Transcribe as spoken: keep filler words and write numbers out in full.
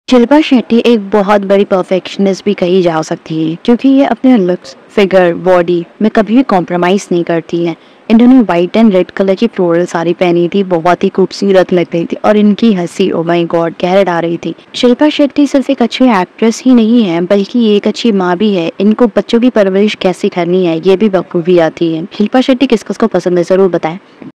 शिल्पा शेट्टी एक बहुत बड़ी परफेक्शनिस्ट भी कही जा सकती है क्योंकि ये अपने लुक्स, फिगर, बॉडी में कभी भी कॉम्प्रोमाइज़ नहीं करती हैं। इन्होंने वाइट एंड रेड कलर की फ्लोरल साड़ी पहनी थी, बहुत ही खूबसूरत लग रही थी और इनकी हंसी ओ माय गॉड कह डाल रही थी। शिल्पा शेट्टी सिर्फ एक अच्छी एक्ट्रेस ही नहीं है बल्कि ये एक अच्छी माँ भी है। इनको बच्चों की परवरिश कैसे करनी है ये भी बखूबी आती है। शिल्पा शेट्टी किस किस को पसंद है ज़रूर बताएं।